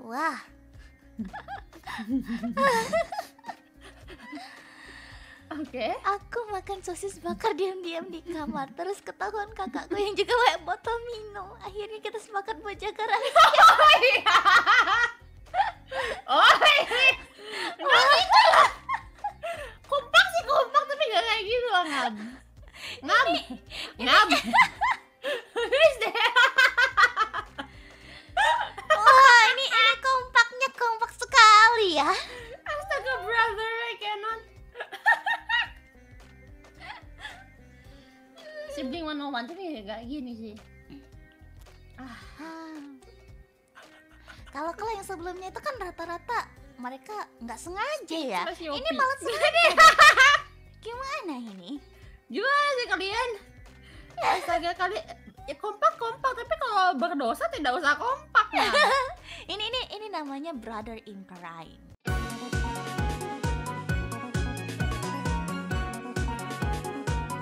Wah, Oke. aku makan sosis bakar diam-diam di kamar. Terus ketahuan kakakku yang juga bawa botol minum. Akhirnya kita sepakat buat jaga rahasia. Oh iya. Enggak gitu lah. Kompak sih kompak tapi gak kayak gitu lah ngab. Ngab. Please deh. Wah, ini kompaknya kompak sekali ya. Astaga brother, I cannot. Sibling 101 tapi gak gini sih. Kalau yang sebelumnya itu kan rata-rata mereka nggak sengaja ya. Terus Yopi. Ini malah sengaja. Gimana ini? Gimana sih kalian? Astaga kali ya kompak tapi kalau berdosa tidak usah kompak ya. Ini namanya brother in crime.